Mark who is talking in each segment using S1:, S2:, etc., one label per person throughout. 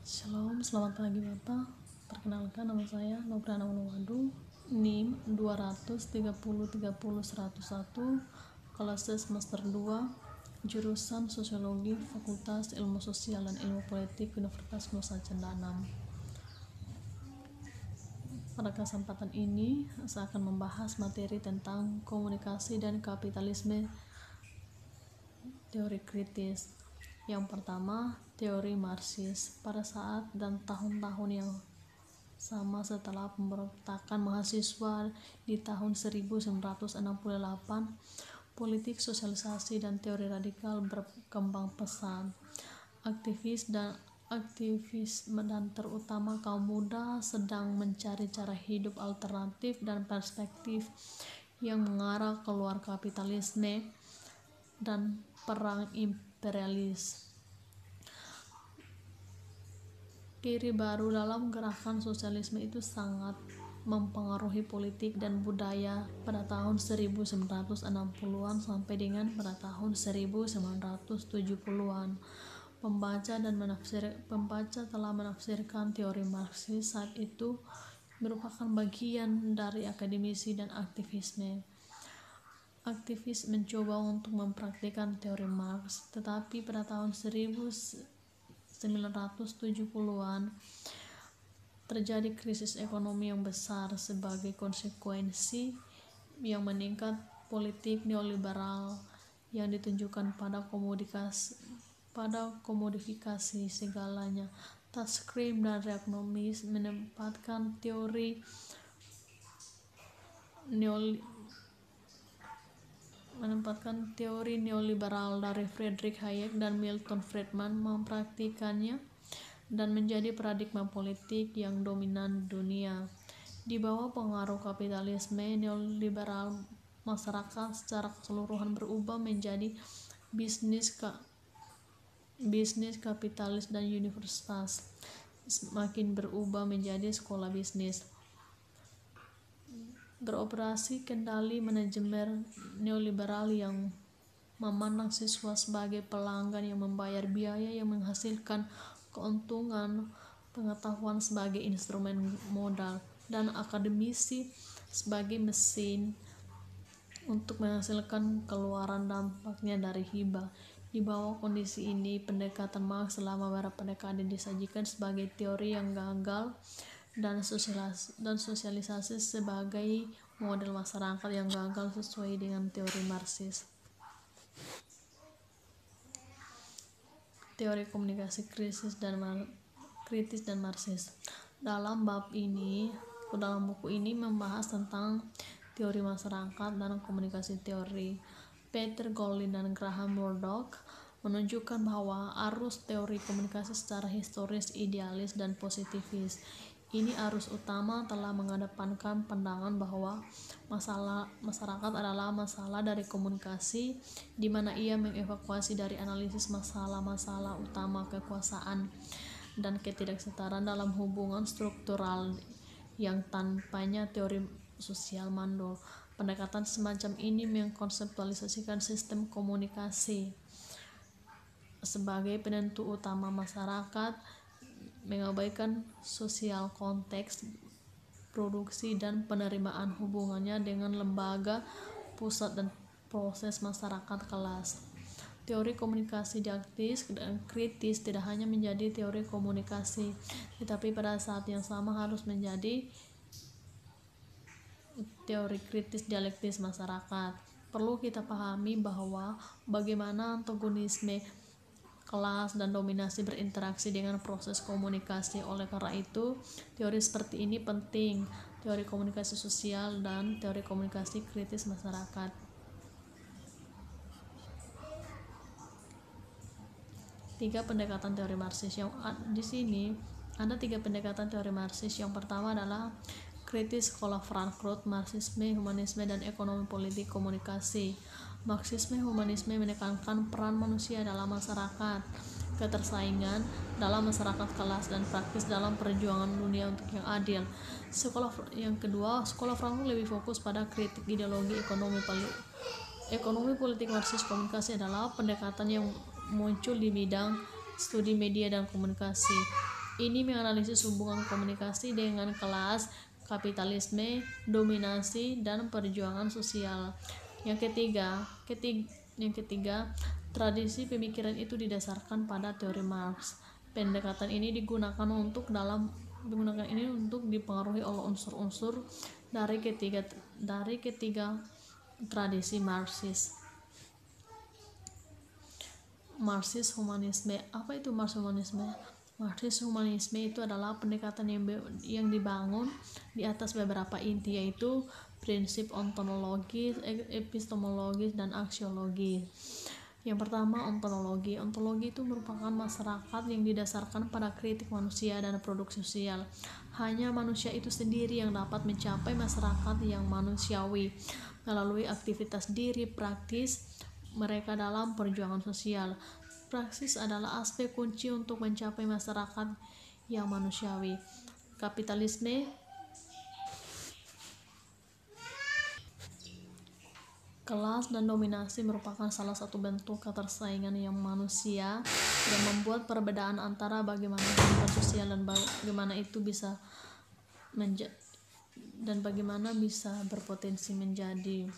S1: Shalom, selamat pagi Bapak. Perkenalkan, nama saya Nograna Unwadu, NIM 230300101, kelas semester 2, jurusan Sosiologi, Fakultas Ilmu Sosial dan Ilmu Politik, Universitas Nusa Cendana. Pada kesempatan ini, saya akan membahas materi tentang komunikasi dan kapitalisme teori kritis. Yang pertama, teori Marxis. Pada saat dan tahun-tahun yang sama setelah pemberontakan mahasiswa di tahun 1968, politik sosialisasi dan teori radikal berkembang pesat. Aktivisme dan terutama kaum muda sedang mencari cara hidup alternatif dan perspektif yang mengarah keluar kapitalisme dan perang imperialis. Ciri baru dalam gerakan sosialisme itu sangat mempengaruhi politik dan budaya pada tahun 1960-an sampai dengan pada tahun 1970-an. Pembaca telah menafsirkan teori Marxis saat itu merupakan bagian dari akademisi dan aktivis mencoba untuk mempraktikkan teori Marx, tetapi pada tahun 1970-an terjadi krisis ekonomi yang besar sebagai konsekuensi yang meningkat politik neoliberal yang ditunjukkan pada komodifikasi segalanya. Taskrim dan Reagonomis menempatkan teori neoliberal dari Friedrich Hayek dan Milton Friedman, mempraktikannya dan menjadi paradigma politik yang dominan dunia. Di bawah pengaruh kapitalisme neoliberal, masyarakat secara keseluruhan berubah menjadi bisnis kapitalis dan universitas semakin berubah menjadi sekolah bisnis. Beroperasi kendali manajemen neoliberal yang memandang siswa sebagai pelanggan yang membayar biaya yang menghasilkan keuntungan, pengetahuan sebagai instrumen modal, dan akademisi sebagai mesin untuk menghasilkan keluaran dampaknya dari hibah. Di bawah kondisi ini, pendekatan Marx selama beberapa dekade disajikan sebagai teori yang gagal dan sosialisasi sebagai model masyarakat yang gagal sesuai dengan teori Marxis. Teori komunikasi kritis dan Marxis. Dalam buku ini membahas tentang teori masyarakat dan komunikasi teori. Peter Golding dan Graham Murdoch menunjukkan bahwa arus teori komunikasi secara historis idealis dan positivis. Ini arus utama telah mengedepankan pandangan bahwa masalah masyarakat adalah masalah dari komunikasi, di mana ia mengevakuasi dari analisis masalah-masalah utama kekuasaan dan ketidaksetaraan dalam hubungan struktural yang tanpanya teori sosial mandul. Pendekatan semacam ini mengkonseptualisasikan sistem komunikasi sebagai penentu utama masyarakat, mengabaikan sosial konteks produksi dan penerimaan hubungannya dengan lembaga pusat dan proses masyarakat kelas. Teori komunikasi dialektis dan kritis tidak hanya menjadi teori komunikasi, tetapi pada saat yang sama harus menjadi teori kritis dialektis masyarakat. Perlu kita pahami bahwa bagaimana antagonisme kelas dan dominasi berinteraksi dengan proses komunikasi. Oleh karena itu, teori seperti ini penting, teori komunikasi sosial dan teori komunikasi kritis masyarakat. Tiga pendekatan teori Marxis. Di sini ada 3 pendekatan teori Marxis. Yang pertama adalah kritis sekolah Frankfurt, Marxisme, humanisme, dan ekonomi politik komunikasi. Marxisme humanisme menekankan peran manusia dalam masyarakat, ketersaingan dalam masyarakat kelas, dan praktis dalam perjuangan dunia untuk yang adil. Yang kedua, sekolah Frankfurt lebih fokus pada kritik ideologi ekonomi politik. Marxis komunikasi adalah pendekatan yang muncul di bidang studi media dan komunikasi. Ini menganalisis hubungan komunikasi dengan kelas, kapitalisme, dominasi, dan perjuangan sosial. Yang ketiga, tradisi pemikiran itu didasarkan pada teori Marx. Pendekatan ini digunakan untuk dipengaruhi oleh unsur-unsur dari ketiga tradisi Marxis. Marxis humanisme. Apa itu Marxis humanisme? Marxis humanisme itu adalah pendekatan yang dibangun di atas beberapa inti, yaitu prinsip ontologis, epistemologis, dan aksiologis. Yang pertama, ontologi. Ontologi itu merupakan masyarakat yang didasarkan pada kritik manusia dan produk sosial. Hanya manusia itu sendiri yang dapat mencapai masyarakat yang manusiawi melalui aktivitas diri praktis mereka dalam perjuangan sosial. Praksis adalah aspek kunci untuk mencapai masyarakat yang manusiawi. Kapitalisme. Kelas dan dominasi merupakan salah satu bentuk ketersaingan yang manusia yang membuat perbedaan antara bagaimana kehidupan sosial dan bagaimana bisa berpotensi menjadi.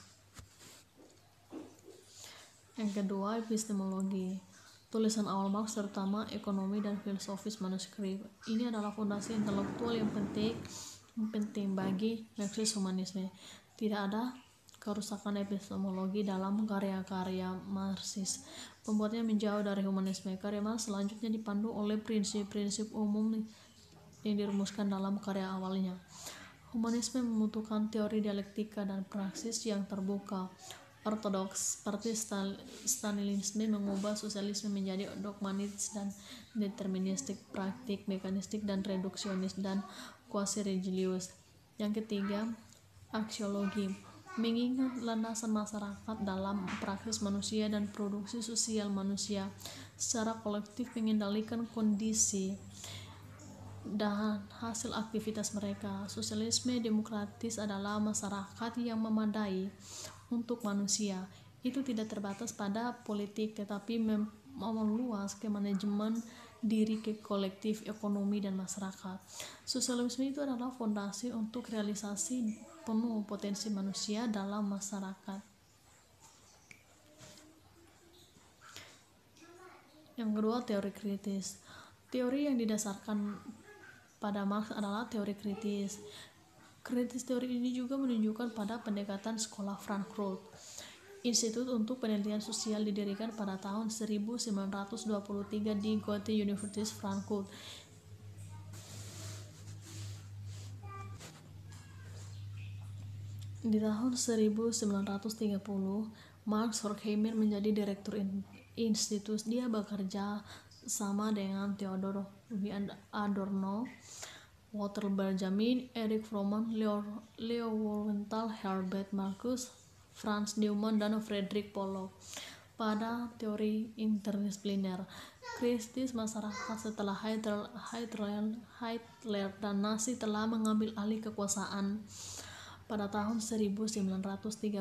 S1: Yang kedua, epistemologi. Tulisan awal Marx terutama ekonomi dan filosofis manuskrip. Ini adalah fondasi intelektual yang penting bagi Marxis humanisme. Tidak ada kerusakan epistemologi dalam karya-karya Marxis. Pembuatnya menjauh dari humanisme. Karya Marx selanjutnya dipandu oleh prinsip-prinsip umum yang dirumuskan dalam karya awalnya. Humanisme membutuhkan teori dialektika dan praksis yang terbuka. Ortodoks seperti Stalinisme mengubah sosialisme menjadi dogmatis dan deterministik, praktik, mekanistik, dan reduksionis, dan quasi-religius. Yang ketiga, aksiologi. Mengingat landasan masyarakat dalam praksis manusia dan produksi sosial manusia secara kolektif mengendalikan kondisi dan hasil aktivitas mereka. Sosialisme demokratis adalah masyarakat yang memadai untuk manusia. Itu tidak terbatas pada politik, tetapi meluas ke manajemen diri, ke kolektif, ekonomi, dan masyarakat. Sosialisme itu adalah fondasi untuk realisasi penuh potensi manusia dalam masyarakat. Yang kedua, teori kritis. Teori yang didasarkan pada Marx adalah teori kritis. Teori ini juga menunjukkan pada pendekatan sekolah Frankfurt. Institut untuk Penelitian Sosial didirikan pada tahun 1923 di Goethe University Frankfurt. Di tahun 1930, Max Horkheimer menjadi direktur institut. Dia bekerja sama dengan Theodor Adorno, Walter Benjamin, Erich Fromm, Leo Wiesenthal, Herbert Marcuse, Franz Neumann, dan Friedrich Pollock pada teori interdisipliner kritis masyarakat setelah Hitler dan Nazi telah mengambil alih kekuasaan pada tahun 1933.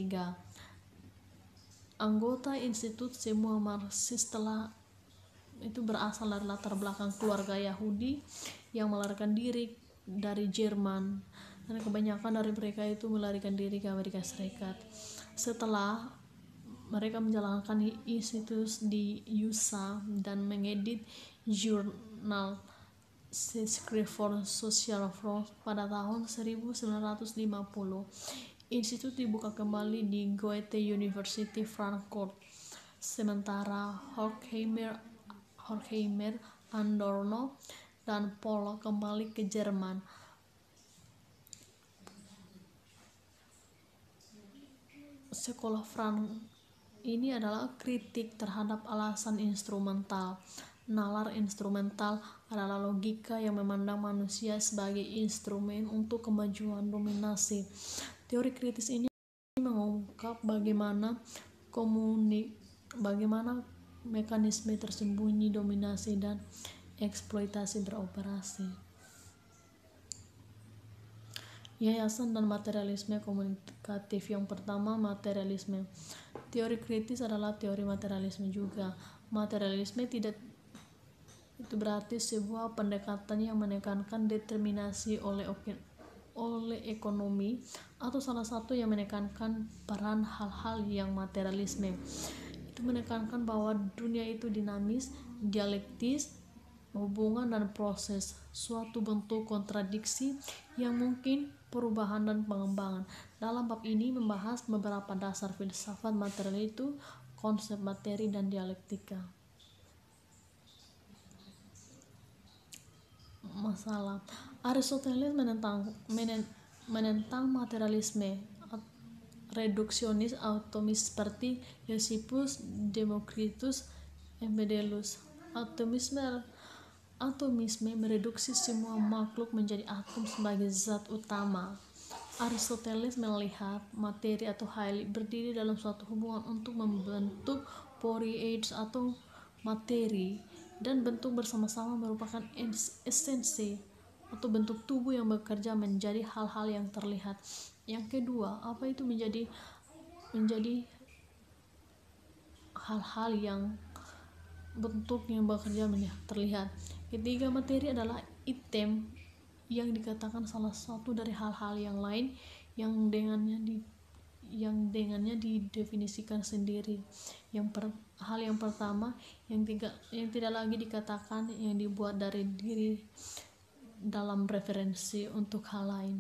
S1: Anggota institut semua Marxis itu berasal dari latar belakang keluarga Yahudi yang melarikan diri dari Jerman, dan kebanyakan dari mereka itu melarikan diri ke Amerika Serikat. Setelah mereka menjalankan institut di USA dan mengedit jurnal Schrift for Social Front pada tahun 1950. Institut dibuka kembali di Goethe University Frankfurt. Sementara Horkheimer, Adorno, dan Pollock kembali ke Jerman. Sekolah Frank ini adalah kritik terhadap alasan instrumental. Nalar instrumental adalah logika yang memandang manusia sebagai instrumen untuk kemajuan dominasi. Teori kritis ini mengungkap bagaimana mekanisme tersembunyi dominasi dan eksploitasi beroperasi. Yayasan dan materialisme komunikatif. Yang pertama, materialisme. Teori kritis adalah teori materialisme juga. Materialisme Itu berarti sebuah pendekatan yang menekankan determinasi oleh ekonomi, atau salah satu yang menekankan peran hal-hal yang materialisme. Itu menekankan bahwa dunia itu dinamis, dialektis, hubungan dan proses, suatu bentuk kontradiksi yang mungkin perubahan dan pengembangan. Dalam bab ini membahas beberapa dasar filsafat material, itu konsep materi dan dialektika. Masalah Aristoteles menentang materialisme reduksionis atomis seperti Leucippus, Democritus, Empedocles. Atomisme mereduksi semua makhluk menjadi atom sebagai zat utama. Aristoteles melihat materi atau hal berdiri dalam suatu hubungan untuk membentuk poiesis atau materi, dan bentuk bersama-sama merupakan esensi atau bentuk tubuh yang bekerja menjadi hal-hal yang terlihat. Yang kedua, apa itu menjadi hal-hal yang bentuk yang bekerja terlihat. Ketiga, materi adalah item yang dikatakan salah satu dari hal-hal yang lain yang dengannya didefinisikan sendiri. Hal yang pertama yang tidak lagi dikatakan, yang dibuat dari diri dalam referensi untuk hal lain.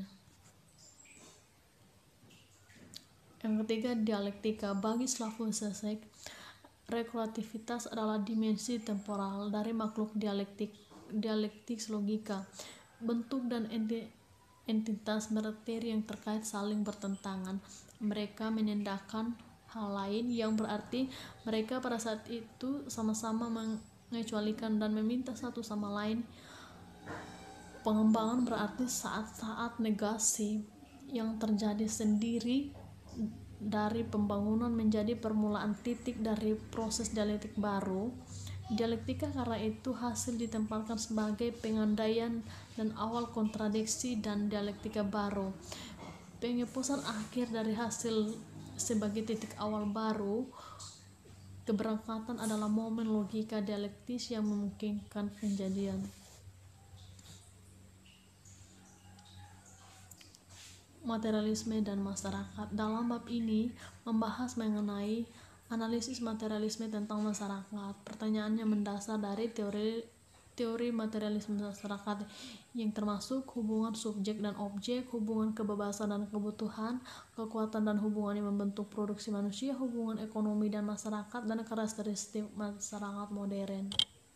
S1: Yang ketiga, dialektika. Bagi Slavoj Žižek, relativitas adalah dimensi temporal dari makhluk dialektik logika. Bentuk dan entitas materi yang terkait saling bertentangan. Mereka menandakan hal lain, yang berarti mereka pada saat itu sama-sama mengecualikan dan meminta satu sama lain. Pengembangan berarti saat-saat negasi yang terjadi sendiri dari pembangunan menjadi permulaan titik dari proses dialektik baru. Dialektika karena itu hasil ditempatkan sebagai pengandaian dan awal kontradiksi dan dialektika baru. Pengepusan akhir dari hasil sebagai titik awal baru. Keberangkatan adalah momen logika dialektis yang memungkinkan kejadian. Materialisme dan masyarakat. Dalam bab ini membahas mengenai analisis materialisme tentang masyarakat. Pertanyaannya mendasar dari teori materialisme masyarakat, yang termasuk hubungan subjek dan objek, hubungan kebebasan dan kebutuhan, kekuatan dan hubungan yang membentuk produksi manusia, hubungan ekonomi dan masyarakat, dan karakteristik masyarakat modern.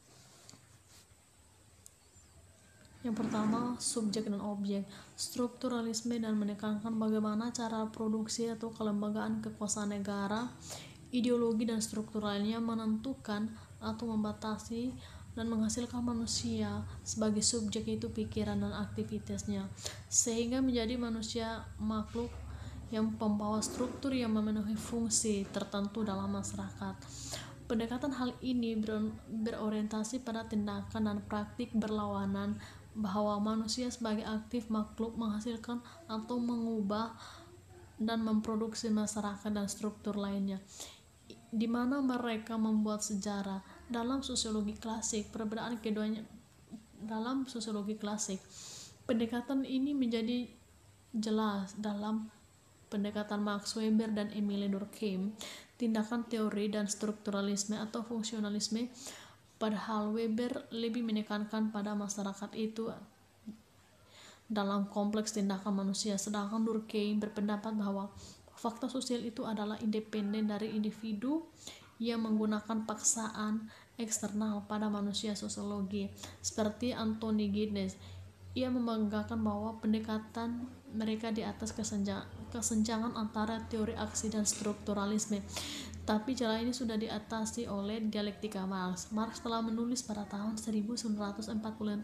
S1: Yang pertama, subjek dan objek. Strukturalisme dan menekankan bagaimana cara produksi atau kelembagaan kekuasaan negara, ideologi dan struktur lainnya menentukan atau membatasi dan menghasilkan manusia sebagai subjek, itu pikiran dan aktivitasnya, sehingga menjadi manusia makhluk yang pembawa struktur yang memenuhi fungsi tertentu dalam masyarakat. Pendekatan hal ini berorientasi pada tindakan dan praktik berlawanan, bahwa manusia sebagai aktif makhluk menghasilkan atau mengubah dan memproduksi masyarakat dan struktur lainnya, di mana mereka membuat sejarah. Dalam sosiologi klasik, perbedaan keduanya dalam sosiologi klasik, pendekatan ini menjadi jelas dalam pendekatan Max Weber dan Emile Durkheim, tindakan teori dan strukturalisme atau fungsionalisme. Padahal Weber lebih menekankan pada masyarakat itu dalam kompleks tindakan manusia, sedangkan Durkheim berpendapat bahwa fakta sosial itu adalah independen dari individu yang menggunakan paksaan eksternal pada manusia sosiologi. Seperti Anthony Giddens, ia membanggakan bahwa pendekatan mereka di atas kesenjangan antara teori aksi dan strukturalisme. Tapi celah ini sudah diatasi oleh dialektika Marx. Marx telah menulis pada tahun 1944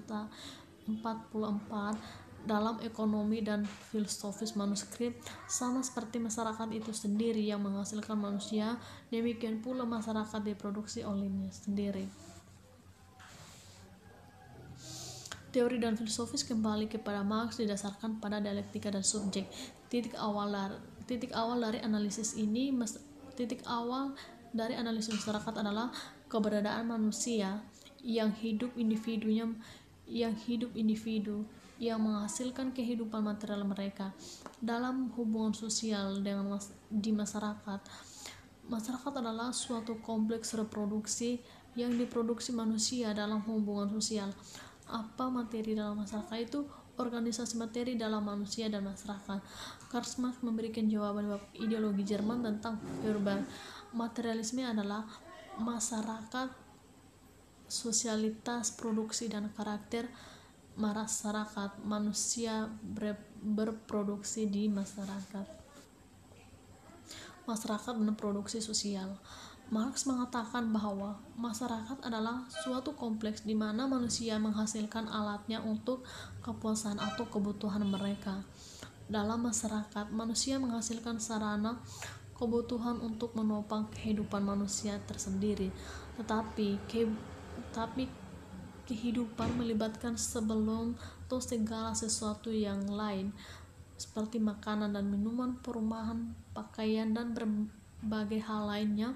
S1: dalam Ekonomi dan Filosofis manuskrip, sama seperti masyarakat itu sendiri yang menghasilkan manusia, demikian pula masyarakat diproduksi olehnya sendiri. Teori dan filosofis kembali kepada Marx didasarkan pada dialektika dan subjek. Titik awal dari analisis masyarakat adalah keberadaan manusia yang hidup individu yang menghasilkan kehidupan material mereka. Dalam hubungan sosial di masyarakat, masyarakat adalah suatu kompleks reproduksi yang diproduksi manusia dalam hubungan sosial. Apa materi dalam masyarakat itu? Organisasi materi dalam manusia dan masyarakat. Karl Marx memberikan jawaban bab ideologi Jerman tentang urban materialisme adalah masyarakat, sosialitas, produksi, dan karakter masyarakat. Manusia berproduksi di masyarakat. Masyarakat dan produksi sosial. Marx mengatakan bahwa masyarakat adalah suatu kompleks di mana manusia menghasilkan alatnya untuk kepuasan atau kebutuhan mereka. Dalam masyarakat, manusia menghasilkan sarana kebutuhan untuk menopang kehidupan manusia tersendiri. Tetapi kehidupan melibatkan sebelum atau segala sesuatu yang lain, seperti makanan dan minuman, perumahan, pakaian, dan berbagai hal lainnya.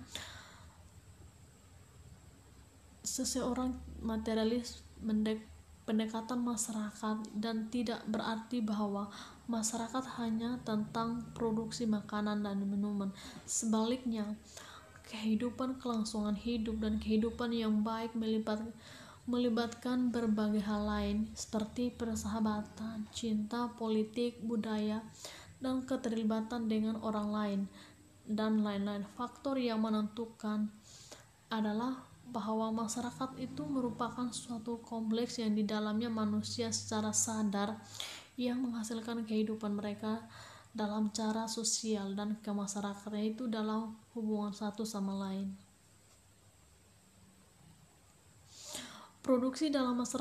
S1: Seseorang materialis pendekatan masyarakat dan tidak berarti bahwa masyarakat hanya tentang produksi makanan dan minuman. Sebaliknya, kehidupan, kelangsungan hidup, dan kehidupan yang baik melibatkan berbagai hal lain seperti persahabatan, cinta, politik, budaya, dan keterlibatan dengan orang lain, dan lain-lain. Faktor yang menentukan adalah bahwa masyarakat itu merupakan suatu kompleks yang di dalamnya manusia secara sadar yang menghasilkan kehidupan mereka dalam cara sosial, dan kemasyarakatan itu dalam hubungan satu sama lain. Produksi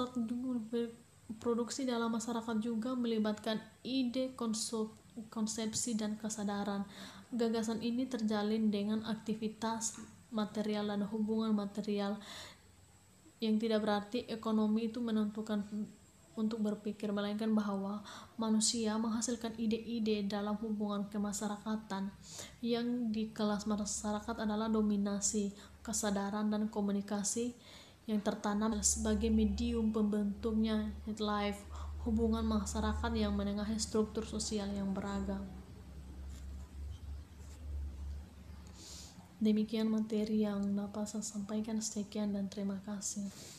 S1: dalam masyarakat juga melibatkan ide, konsepsi, dan kesadaran. Gagasan ini terjalin dengan aktivitas material dan hubungan material, yang tidak berarti ekonomi itu menentukan untuk berpikir, melainkan bahwa manusia menghasilkan ide-ide dalam hubungan kemasyarakatan, yang di kelas masyarakat adalah dominasi, kesadaran, dan komunikasi yang tertanam sebagai medium pembentuknya life, hubungan masyarakat yang menengahi struktur sosial yang beragam. Demikian materi yang dapat saya sampaikan. Sekian dan terima kasih.